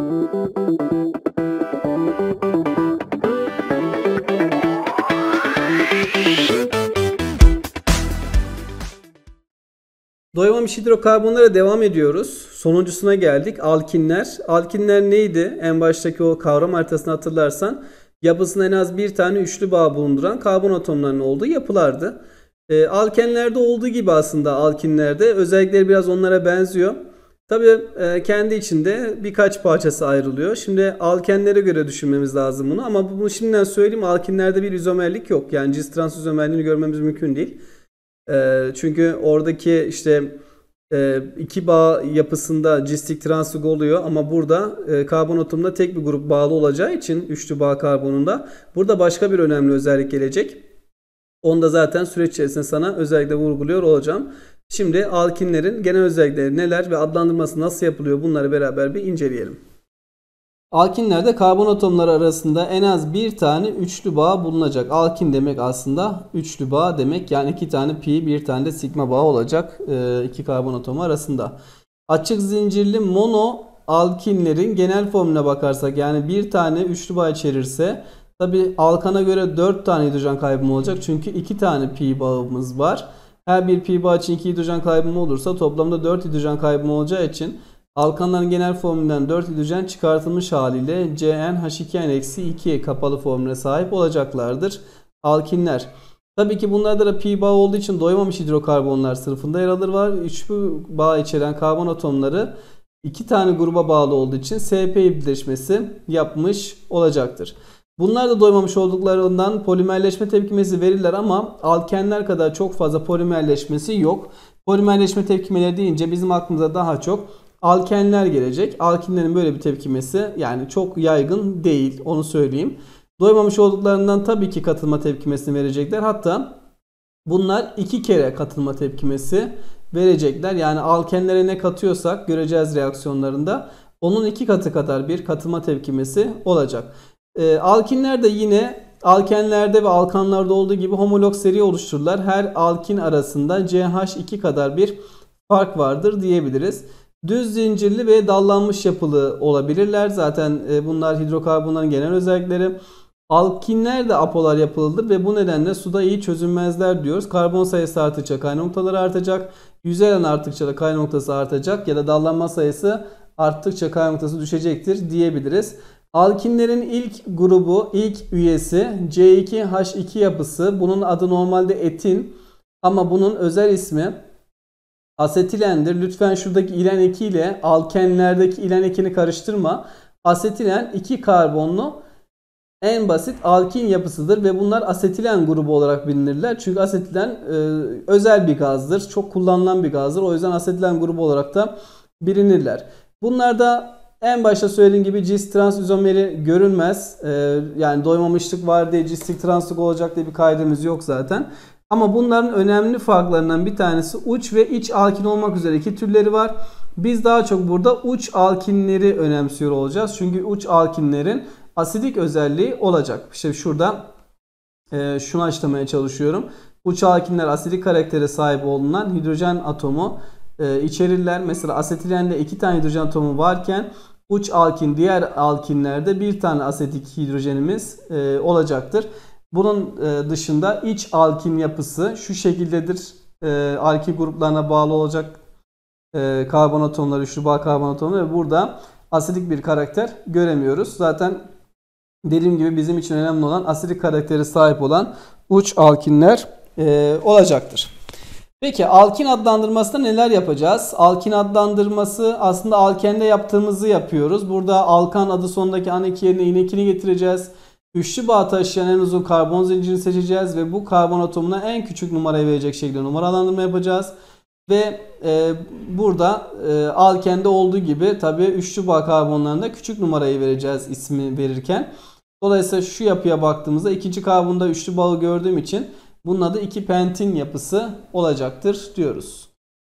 Doymamış hidrokarbonlara devam ediyoruz. Sonuncusuna geldik. Alkinler. Alkinler neydi? En baştaki o kavram haritasını hatırlarsan yapısında en az bir tane üçlü bağ bulunduran karbon atomlarının olduğu yapılardı. Alkenlerde olduğu gibi aslında alkinlerde özellikleri biraz onlara benziyor. Tabii kendi içinde birkaç parçası ayrılıyor. Şimdi alkenlere göre düşünmemiz lazım bunu. Ama bunu şimdiden söyleyeyim, alkinlerde bir izomerlik yok. Yani cis-trans izomerliğini görmemiz mümkün değil. Çünkü oradaki işte iki bağ yapısında cistik translık oluyor ama burada karbon atomunda tek bir grup bağlı olacağı için üçlü bağ karbonunda burada başka bir önemli özellik gelecek. Onu da zaten süreç içerisinde sana özellikle vurguluyor olacağım. Şimdi alkinlerin genel özellikleri neler ve adlandırması nasıl yapılıyor, bunları beraber bir inceleyelim. Alkinlerde karbon atomları arasında en az bir tane üçlü bağ bulunacak. Alkin demek aslında üçlü bağ demek. Yani iki tane pi, bir tane de sigma bağı olacak iki karbon atomu arasında. Açık zincirli mono alkinlerin genel formuna bakarsak, yani bir tane üçlü bağ içerirse, tabi alkana göre 4 tane hidrojen kaybımı olacak. Çünkü 2 tane pi bağımız var. Her bir pi bağ için 2 hidrojen kaybımı olursa toplamda 4 hidrojen kaybımı olacağı için alkanların genel formülünden 4 hidrojen çıkartılmış haliyle CnH2n-2 kapalı formüle sahip olacaklardır alkinler. Tabii ki bunlarda da pi bağ olduğu için doymamış hidrokarbonlar sınıfında yer alırlar. Üçlü bağ içeren karbon atomları 2 tane gruba bağlı olduğu için sp birleşmesi yapmış olacaktır. Bunlar da doymamış olduklarından polimerleşme tepkimesi verirler ama alkenler kadar çok fazla polimerleşmesi yok. Polimerleşme tepkimeleri deyince bizim aklımıza daha çok alkenler gelecek. Alkinlerin böyle bir tepkimesi yani çok yaygın değil, onu söyleyeyim. Doymamış olduklarından tabii ki katılma tepkimesini verecekler. Hatta bunlar 2 kere katılma tepkimesi verecekler. Yani alkenlere ne katıyorsak göreceğiz reaksiyonlarında onun 2 katı kadar bir katılma tepkimesi olacak. Alkinler de yine alkenlerde ve alkanlarda olduğu gibi homolog seri oluştururlar. Her alkin arasında CH2 kadar bir fark vardır diyebiliriz. Düz zincirli ve dallanmış yapılı olabilirler. Zaten bunlar hidrokarbonların genel özellikleri. Alkinler de apolar yapılıdır ve bu nedenle suda iyi çözünmezler diyoruz. Karbon sayısı arttıkça kaynak noktaları artacak. Yüzey alanı arttıkça da kaynak noktası artacak ya da dallanma sayısı arttıkça kaynak noktası düşecektir diyebiliriz. Alkinlerin ilk grubu, ilk üyesi C2H2 yapısı. Bunun adı normalde etin ama bunun özel ismi asetilendir. Lütfen şuradaki ilen eki ile alkenlerdeki ilen ekini karıştırma. Asetilen 2 karbonlu en basit alkin yapısıdır ve bunlar asetilen grubu olarak bilinirler. Çünkü asetilen özel bir gazdır. Çok kullanılan bir gazdır. O yüzden asetilen grubu olarak da bilinirler. Bunlarda en başta söylediğim gibi cis-trans izomeri görünmez. Yani doymamışlık var diye cistik translık olacak diye bir kaydımız yok zaten. Ama bunların önemli farklarından bir tanesi uç ve iç alkin olmak üzere 2 türleri var. Biz daha çok burada uç alkinleri önemsiyor olacağız. Çünkü uç alkinlerin asidik özelliği olacak. İşte şurada şunu açıklamaya çalışıyorum. Uç alkinler asidik karaktere sahip olunan hidrojen atomu içerirler. Mesela asetilende 2 tane hidrojen atomu varken uç alkin diğer alkinlerde 1 tane asetik hidrojenimiz olacaktır. Bunun dışında iç alkin yapısı şu şekildedir. Alkil gruplarına bağlı olacak karbon atomları, üçlü bağ karbon atomları ve burada asidik bir karakter göremiyoruz. Zaten dediğim gibi bizim için önemli olan asidik karakteri sahip olan uç alkinler olacaktır. Peki alkin adlandırmasında neler yapacağız? Alkin adlandırması aslında alkende yaptığımızı yapıyoruz. Burada alkan adı sonundaki an2 yerine in2'ni getireceğiz. Üçlü bağ taşıyan en uzun karbon zincirini seçeceğiz ve bu karbon atomuna en küçük numarayı verecek şekilde numaralandırma yapacağız. Ve burada alkende olduğu gibi tabii üçlü bağ karbonlarında küçük numarayı vereceğiz ismi verirken. Dolayısıyla şu yapıya baktığımızda ikinci karbonda üçlü bağı gördüğüm için bunun adı 2 pentin yapısı olacaktır diyoruz.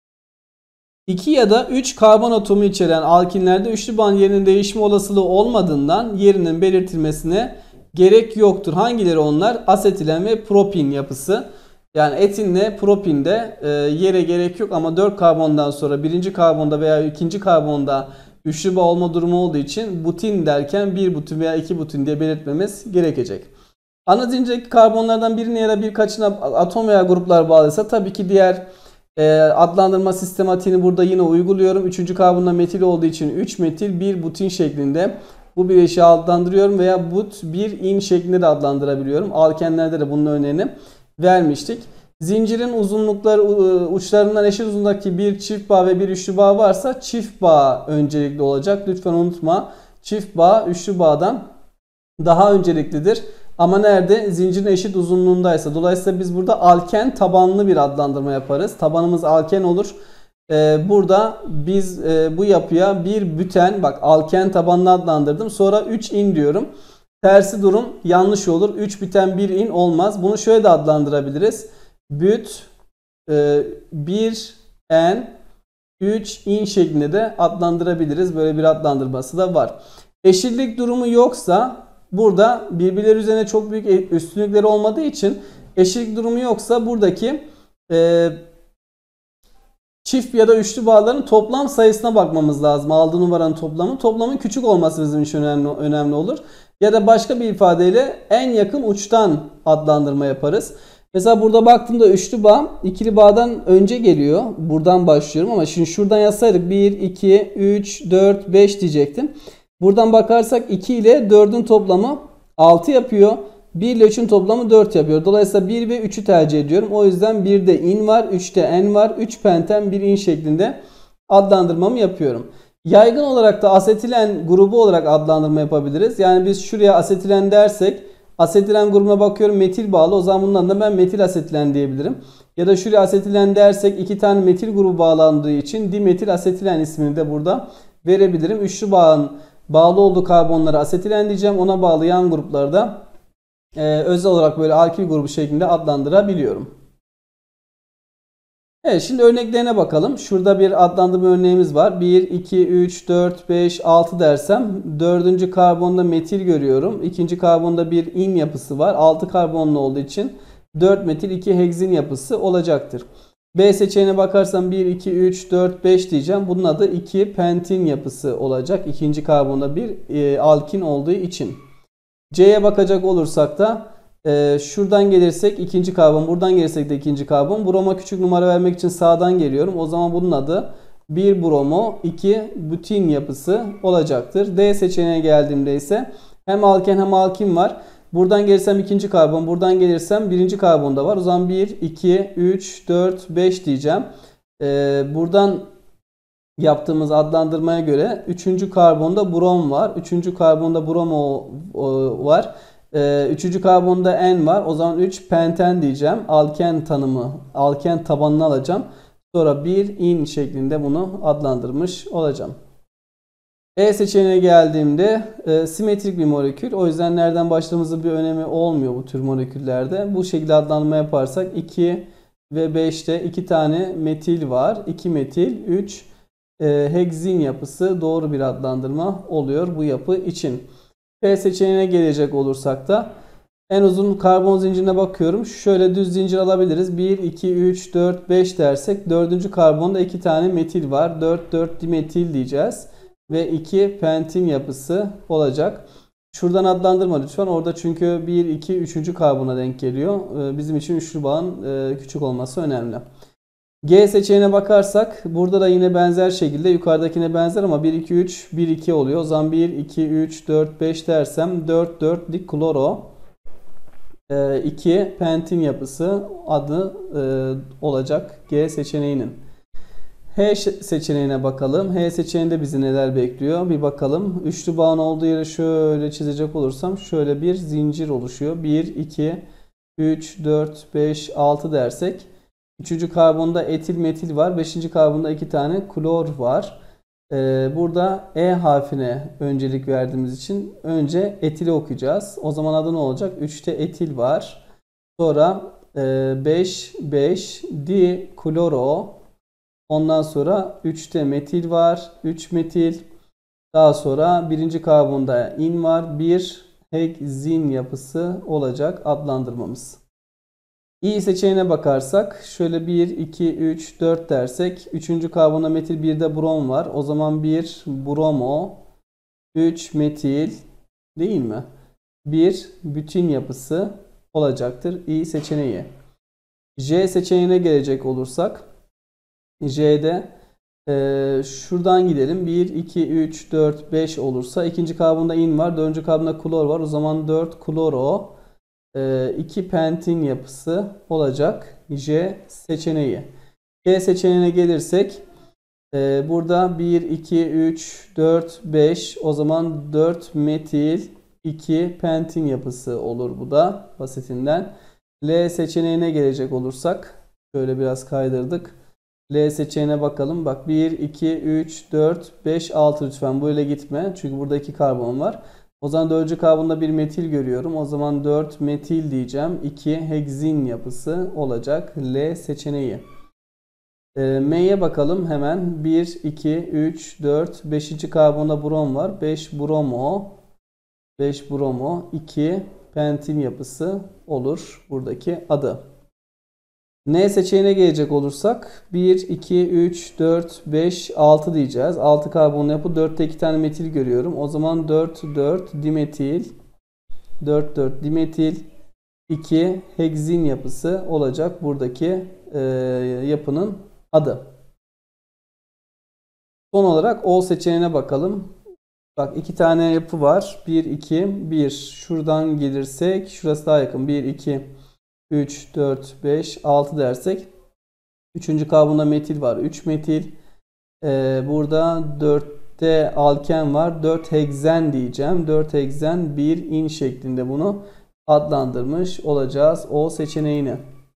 2 ya da 3 karbon atomu içeren alkinlerde üçlü bağın yerinin değişme olasılığı olmadığından yerinin belirtilmesine gerek yoktur. Hangileri onlar? Asetilen ve propin yapısı. Yani etinle propinde yere gerek yok ama 4 karbondan sonra birinci karbonda veya ikinci karbonda üçlü bağ olma durumu olduğu için butin derken bir butin veya iki butin diye belirtmemiz gerekecek. Ana zincirdeki karbonlardan birine ya da birkaçına atom veya gruplar bağlıysa tabii ki diğer adlandırma sistematiğini burada yine uyguluyorum. Üçüncü karbonda metil olduğu için 3 metil 1 butin şeklinde bu bileşiği adlandırıyorum veya but 1 in şeklinde de adlandırabiliyorum. Alkenlerde de bunun örneğini vermiştik. Zincirin uzunlukları uçlarından eşit uzunluktaki bir çift bağ ve bir üçlü bağ varsa çift bağ öncelikli olacak. Lütfen unutma. Çift bağ üçlü bağdan daha önceliklidir. Ama nerede? Zincirin eşit uzunluğundaysa. Dolayısıyla biz burada alken tabanlı bir adlandırma yaparız. Tabanımız alken olur. Burada biz bu yapıya bir büten, bak alken tabanlı adlandırdım. Sonra 3 in diyorum. Tersi durum yanlış olur. 3 büten 1 in olmaz. Bunu şöyle de adlandırabiliriz. Büt 1 en 3 in şeklinde de adlandırabiliriz. Böyle bir adlandırması da var. Eşitlik durumu yoksa burada birbirleri üzerine çok büyük üstünlükleri olmadığı için eşitlik durumu yoksa buradaki çift ya da üçlü bağların toplam sayısına bakmamız lazım. Aldığı numaranın toplamı. Toplamın küçük olması bizim için önemli olur. Ya da başka bir ifadeyle en yakın uçtan adlandırma yaparız. Mesela burada baktığımda üçlü bağ ikili bağdan önce geliyor. Buradan başlıyorum ama şimdi şuradan yazsaydık 1, 2, 3, 4, 5 diyecektim. Buradan bakarsak 2 ile 4'ün toplamı 6 yapıyor. 1 ile 3'ün toplamı 4 yapıyor. Dolayısıyla 1 ve 3'ü tercih ediyorum. O yüzden 1'de in var, 3'te en var. 3 penten 1 in şeklinde adlandırmamı yapıyorum. Yaygın olarak da asetilen grubu olarak adlandırma yapabiliriz. Yani biz şuraya asetilen dersek asetilen grubuna bakıyorum metil bağlı. O zaman bundan da ben metil asetilen diyebilirim. Ya da şuraya asetilen dersek 2 tane metil grubu bağlandığı için dimetil asetilen ismini de burada verebilirim. Üçlü bağın bağlı olduğu karbonlara asetilen diyeceğim. Ona bağlı yan grupları da özel olarak böyle alkil grubu şeklinde adlandırabiliyorum. Evet, şimdi örneklerine bakalım. Şurada bir adlandırma örneğimiz var. 1, 2, 3, 4, 5, 6 dersem 4. karbonda metil görüyorum. 2. karbonda bir in yapısı var. 6 karbonlu olduğu için 4 metil 2 hegzin yapısı olacaktır. B seçeneğine bakarsam 1, 2, 3, 4, 5 diyeceğim. Bunun adı 2 pentin yapısı olacak. 2. karbonda bir alkin olduğu için. C'ye bakacak olursak da şuradan gelirsek 2. karbon, buradan gelirsek de 2. karbon. Broma küçük numara vermek için sağdan geliyorum. O zaman bunun adı 1 bromo 2 butin yapısı olacaktır. D seçeneğine geldiğimde ise hem alken hem alkin var. Buradan gelirsem 2. karbon, buradan gelirsem 1. karbon da var. O zaman 1, 2, 3, 4, 5 diyeceğim. Buradan yaptığımız adlandırmaya göre 3. karbonda brom var. 3. karbonda bromo var. 3. karbonda N var. O zaman 3 penten diyeceğim. Alken tanımı, alken tabanını alacağım. Sonra 1 in şeklinde bunu adlandırmış olacağım. E seçeneğine geldiğimde simetrik bir molekül. O yüzden nereden başladığımızın bir önemi olmuyor bu tür moleküllerde. Bu şekilde adlandırma yaparsak 2 ve 5'te 2 tane metil var. 2 metil, 3 hegzin yapısı doğru bir adlandırma oluyor bu yapı için. P seçeneğine gelecek olursak da en uzun karbon zincirine bakıyorum. Şöyle düz zincir alabiliriz. 1, 2, 3, 4, 5 dersek 4. karbonda 2 tane metil var. 4, 4 dimetil diyeceğiz. Ve 2 pentin yapısı olacak. Şuradan adlandırma lütfen. Orada çünkü 1, 2, 3. karbona denk geliyor. Bizim için üçlü bağın küçük olması önemli. G seçeneğine bakarsak burada da yine benzer şekilde yukarıdakine benzer ama 1, 2, 3, 1, 2 oluyor. O zaman 1, 2, 3, 4, 5 dersem 4, 4 dikloro 2 pentin yapısı adı olacak G seçeneğinin. H seçeneğine bakalım. H seçeneğinde bizi neler bekliyor? Bir bakalım. Üçlü bağın olduğu yere şöyle çizecek olursam şöyle bir zincir oluşuyor. 1, 2, 3, 4, 5, 6 dersek 3. karbonda etil metil var. 5. karbonda 2 tane klor var. Burada E harfine öncelik verdiğimiz için önce etili okuyacağız. O zaman adı ne olacak? 3'te etil var. Sonra 5, 5 dikloro. Ondan sonra 3'te metil var. 3 metil. Daha sonra 1. karbonda in var. 1 hegzin yapısı olacak adlandırmamız. İ seçeneğine bakarsak şöyle 1, 2, 3, 4 dersek 3. karbonda metil 1'de brom var. O zaman 1 bromo, 3 metil değil mi? Bir bütün yapısı olacaktır İ seçeneği. J seçeneğine gelecek olursak J'de şuradan gidelim. 1, 2, 3, 4, 5 olursa ikinci karbonda in var. Dördüncü karbonda klor var. O zaman 4 kloro 2 pentin yapısı olacak J seçeneği. K seçeneğine gelirsek burada 1, 2, 3, 4, 5 o zaman 4 metil 2 pentin yapısı olur bu da basitinden. L seçeneğine gelecek olursak şöyle biraz kaydırdık. L seçeneğine bakalım. Bak 1, 2, 3, 4, 5, 6 lütfen böyle gitme. Çünkü burada 2 karbon var. O zaman 4. karbonda bir metil görüyorum. O zaman 4 metil diyeceğim. 2 heksin yapısı olacak L seçeneği. M'ye bakalım hemen. 1, 2, 3, 4, 5. karbonda brom var. 5 bromo, 5 bromo, 2 pentin yapısı olur buradaki adı. N seçeneğine gelecek olursak 1, 2, 3, 4, 5, 6 diyeceğiz. 6 karbonlu yapı. 4'te 2 tane metil görüyorum. O zaman 4, 4 dimetil, 4, 4 dimetil, 2 heksin yapısı olacak buradaki yapının adı. Son olarak O seçeneğine bakalım. Bak 2 tane yapı var. 1, 2, 1. Şuradan gelirsek şurası daha yakın. 1, 2, 3, 4, 5, 6 dersek 3. karbonda metil var. 3 metil. Burada 4'te alken var. 4 heksen diyeceğim. 4 heksen 1 in şeklinde bunu adlandırmış olacağız O seçeneğini.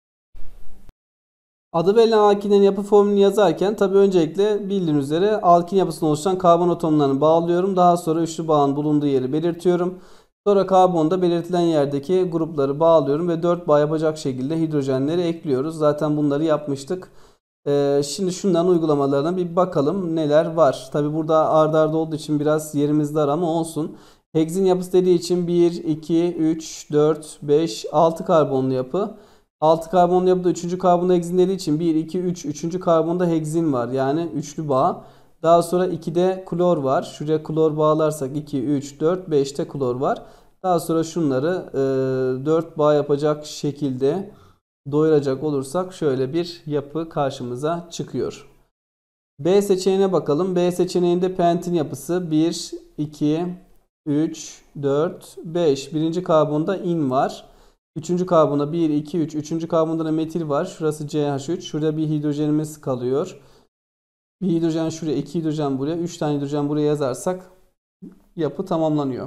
Adı verilen alkinlerin yapı formülünü yazarken tabi öncelikle bildiğiniz üzere alkin yapısını oluşturan karbon atomlarını bağlıyorum. Daha sonra üçlü bağın bulunduğu yeri belirtiyorum. Sonra karbonda belirtilen yerdeki grupları bağlıyorum ve 4 bağ yapacak şekilde hidrojenleri ekliyoruz. Zaten bunları yapmıştık. Şimdi şunların uygulamalarına bir bakalım neler var. Tabi burada ard arda olduğu için biraz yerimiz dar ama olsun. Heksin yapısı dediği için 1, 2, 3, 4, 5, 6 karbonlu yapı. 6 karbonlu yapıda 3. karbonda heksin dediği için 1, 2, 3, 3. karbonda heksin var. Yani üçlü bağ. Daha sonra 2'de klor var. Şuraya klor bağlarsak 2, 3, 4, 5'te klor var. Daha sonra şunları 4 bağ yapacak şekilde doyuracak olursak şöyle bir yapı karşımıza çıkıyor. B seçeneğine bakalım. B seçeneğinde pentin yapısı 1, 2, 3, 4, 5. Birinci karbonda in var. 3. karbonda 1, 2, 3. 3. karbonda da metil var. Şurası CH3. Şurada bir hidrojenimiz kalıyor. Bir hidrojen şuraya, 2 hidrojen buraya, 3 tane hidrojen buraya yazarsak yapı tamamlanıyor.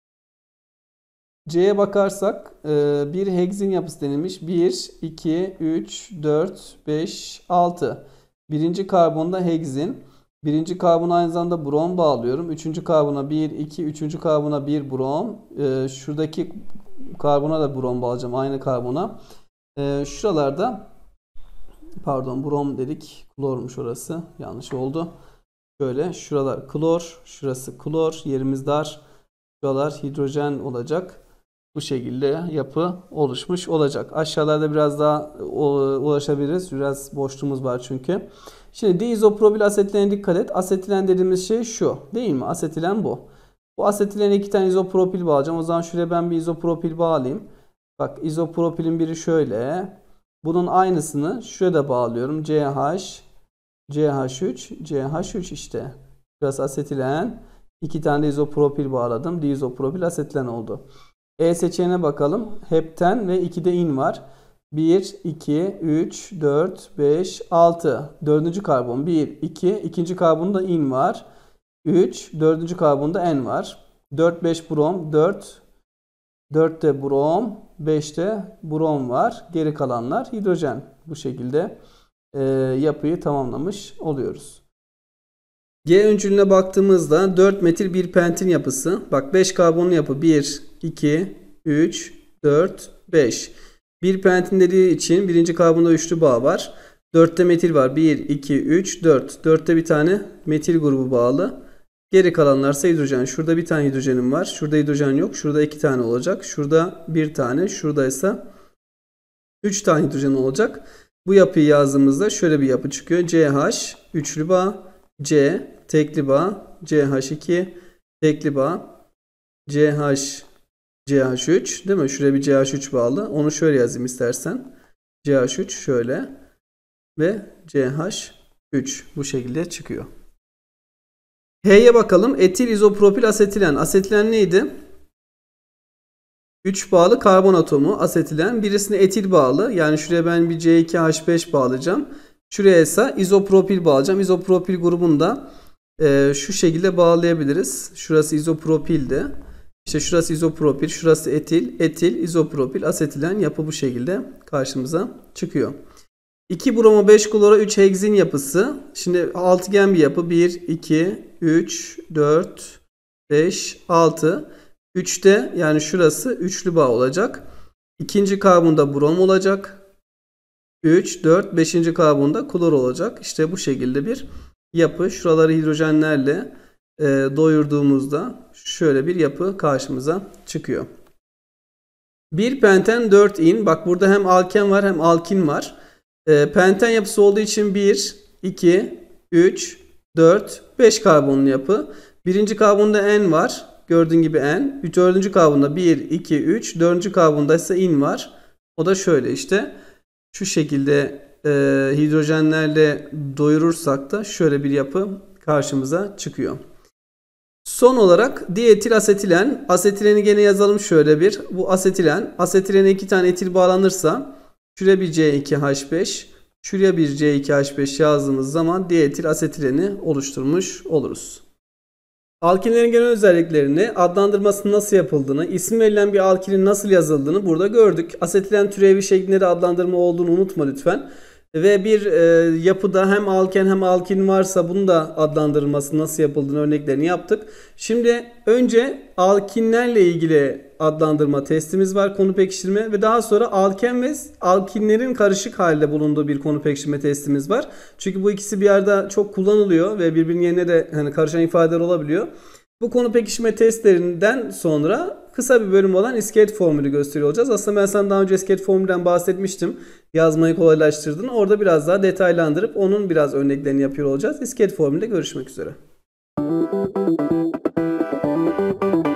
C'ye bakarsak bir heksin yapısı denilmiş. 1, 2, 3, 4, 5, 6. Birinci karbonda heksin. Birinci karbona aynı zamanda brom bağlıyorum. Üçüncü karbona 1, 2, üçüncü karbona 1 brom. Şuradaki karbona da brom bağlayacağım aynı karbona. Şuralarda pardon brom dedik. Klormuş orası. Yanlış oldu. Şöyle şuralar klor. Şurası klor. Yerimiz dar. Şuralar hidrojen olacak. Bu şekilde yapı oluşmuş olacak. Aşağılarda biraz daha ulaşabiliriz. Biraz boşluğumuz var çünkü. Şimdi diizopropil asetilene dikkat et. Asetilen dediğimiz şey şu. Değil mi? Asetilen bu. Bu asetilene 2 tane izopropil bağlayacağım. O zaman şuraya ben bir izopropil bağlayayım. Bak izopropilin biri şöyle. Bunun aynısını şuraya da bağlıyorum. CH, CH3, CH3 işte. Biraz asetilen. 2 tane de izopropil bağladım. Diizopropil asetilen oldu. E seçeneğine bakalım. Hepten ve 2'de in var. 1, 2, 3, 4, 5, 6. 4. karbon 1, 2. 2. karbonda in var. 3. 4. karbonda N var. 4, 5 brom. 4. 4'te brom. 5'te brom var. Geri kalanlar hidrojen. Bu şekilde yapıyı tamamlamış oluyoruz. G öncülüne baktığımızda 4 metil 1 pentin yapısı. Bak 5 karbonlu yapı 1, 2, 3, 4, 5. 1 pentin dediği için birinci karbonda üçlü bağ var. 4'te metil var. 1, 2, 3, 4. 4'te bir tane metil grubu bağlı. Geri kalanlarsa hidrojen. Şurada bir tane hidrojenim var. Şurada hidrojen yok. Şurada 2 tane olacak. Şurada bir tane. Şurada ise 3 tane hidrojen olacak. Bu yapıyı yazdığımızda şöyle bir yapı çıkıyor. CH üçlü bağ, C tekli bağ, CH2 tekli bağ, CH CH3 değil mi? Şuraya bir CH3 bağlı. Onu şöyle yazayım istersen. CH3 şöyle ve CH3 bu şekilde çıkıyor. H'ye bakalım. Etil izopropil asetilen. Asetilen neydi? 3 bağlı karbon atomu asetilen. Birisine etil bağlı. Yani şuraya ben bir C2H5 bağlayacağım. Şuraya ise izopropil bağlayacağım. İzopropil grubunu da şu şekilde bağlayabiliriz. Şurası izopropildi. İşte şurası izopropil, şurası etil, etil, izopropil, asetilen yapı bu şekilde karşımıza çıkıyor. 2 bromo 5 kloro 3 heksin yapısı. Şimdi altıgen bir yapı. 1, 2, 3, 4, 5, 6. 3'te yani şurası üçlü bağ olacak. İkinci karbonda brom olacak. 3, 4, 5. karbonda klor olacak. İşte bu şekilde bir yapı. Şuraları hidrojenlerle doyurduğumuzda şöyle bir yapı karşımıza çıkıyor. 1 penten 4 in. Bak burada hem alken var hem alkin var. Penten yapısı olduğu için 1, 2, 3, 4, 5 karbonlu yapı. Birinci karbonda N var. Gördüğün gibi N. Dördüncü karbonda 1, 2, 3. Dördüncü karbonda ise in var. O da şöyle işte. Şu şekilde hidrojenlerle doyurursak da şöyle bir yapı karşımıza çıkıyor. Son olarak dietil asetilen. Asetileni gene yazalım şöyle bir. Bu asetilen. Asetilene 2 tane etil bağlanırsa şuraya bir C2H5, şuraya bir C2H5 yazdığımız zaman dietil asetileni oluşturmuş oluruz. Alkinlerin genel özelliklerini, adlandırmasının nasıl yapıldığını, isim verilen bir alkinin nasıl yazıldığını burada gördük. Asetilen türevi şeklinde adlandırma olduğunu unutma lütfen. Ve bir yapıda hem alken hem alkin varsa bunun da adlandırılması nasıl yapıldığını örneklerini yaptık. Şimdi önce alkinlerle ilgili adlandırma testimiz var, konu pekiştirme ve daha sonra alken ve alkinlerin karışık halde bulunduğu bir konu pekiştirme testimiz var. Çünkü bu ikisi bir yerde çok kullanılıyor ve birbirinin yerine de hani karışan ifadeler olabiliyor. Bu konu pekiştirme testlerinden sonra kısa bir bölüm olan iskelet formülü gösteriyor olacağız. Aslında ben sana daha önce iskelet formülünden bahsetmiştim. Yazmayı kolaylaştırdığını. Orada biraz daha detaylandırıp onun biraz örneklerini yapıyor olacağız. İskelet formülünde görüşmek üzere.